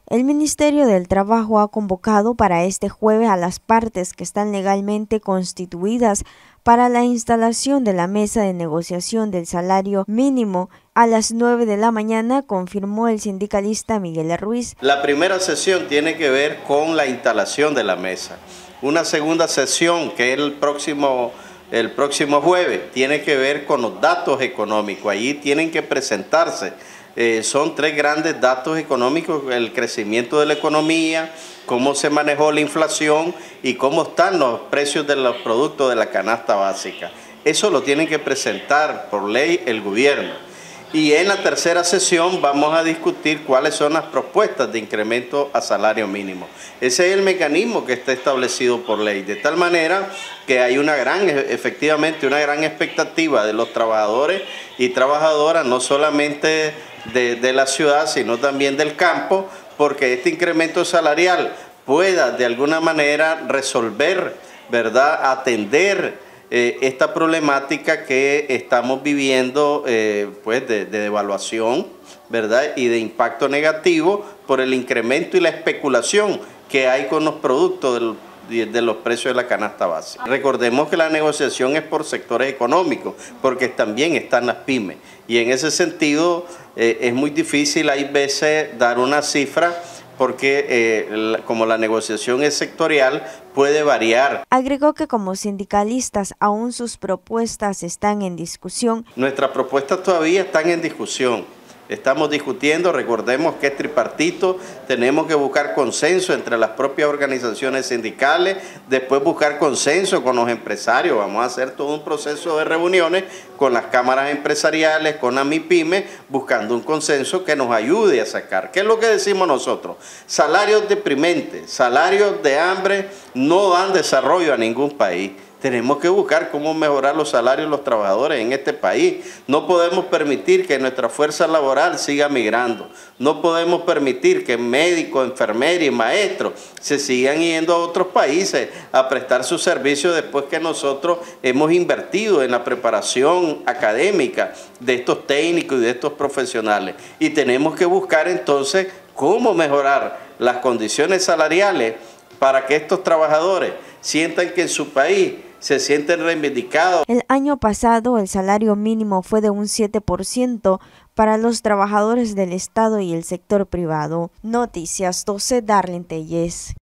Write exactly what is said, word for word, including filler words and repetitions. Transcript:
El Ministerio del Trabajo ha convocado para este jueves a las partes que están legalmente constituidas para la instalación de la mesa de negociación del salario mínimo a las nueve de la mañana, confirmó el sindicalista Miguel Ruiz. La primera sesión tiene que ver con la instalación de la mesa. Una segunda sesión, que es el próximo, el próximo jueves, tiene que ver con los datos económicos. Allí tienen que presentarse. Eh, son tres grandes datos económicos: el crecimiento de la economía, cómo se manejó la inflación y cómo están los precios de los productos de la canasta básica. Eso lo tienen que presentar por ley el gobierno. Y en la tercera sesión vamos a discutir cuáles son las propuestas de incremento a salario mínimo. Ese es el mecanismo que está establecido por ley, de tal manera que hay una gran, efectivamente, una gran expectativa de los trabajadores y trabajadoras, no solamente de, de la ciudad, sino también del campo, porque este incremento salarial pueda de alguna manera resolver, ¿verdad?, atender Eh, esta problemática que estamos viviendo, eh, pues de, de devaluación, ¿verdad?, y de impacto negativo por el incremento y la especulación que hay con los productos del, de, de los precios de la canasta básica. Recordemos que la negociación es por sectores económicos, porque también están las pymes, y en ese sentido eh, es muy difícil, hay veces, dar una cifra, porque eh, como la negociación es sectorial, puede variar. Agregó que como sindicalistas aún sus propuestas están en discusión. Nuestras propuestas todavía están en discusión. Estamos discutiendo, recordemos que es tripartito, tenemos que buscar consenso entre las propias organizaciones sindicales, después buscar consenso con los empresarios. Vamos a hacer todo un proceso de reuniones con las cámaras empresariales, con la MIPYME, buscando un consenso que nos ayude a sacar. ¿Qué es lo que decimos nosotros? Salarios deprimentes, salarios de hambre no dan desarrollo a ningún país. Tenemos que buscar cómo mejorar los salarios de los trabajadores en este país. No podemos permitir que nuestra fuerza laboral siga migrando. No podemos permitir que médicos, enfermeras y maestros se sigan yendo a otros países a prestar sus servicios después que nosotros hemos invertido en la preparación académica de estos técnicos y de estos profesionales. Y tenemos que buscar entonces cómo mejorar las condiciones salariales para que estos trabajadores sientan que en su país se sienten reivindicados. El año pasado el salario mínimo fue de un siete por ciento para los trabajadores del Estado y el sector privado. Noticias doce, Darlene Telles.